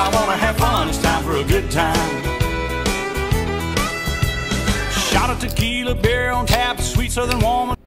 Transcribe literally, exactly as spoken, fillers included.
I wanna have fun, it's time for a good time. Shot of tequila, beer on tap, sweet southern woman.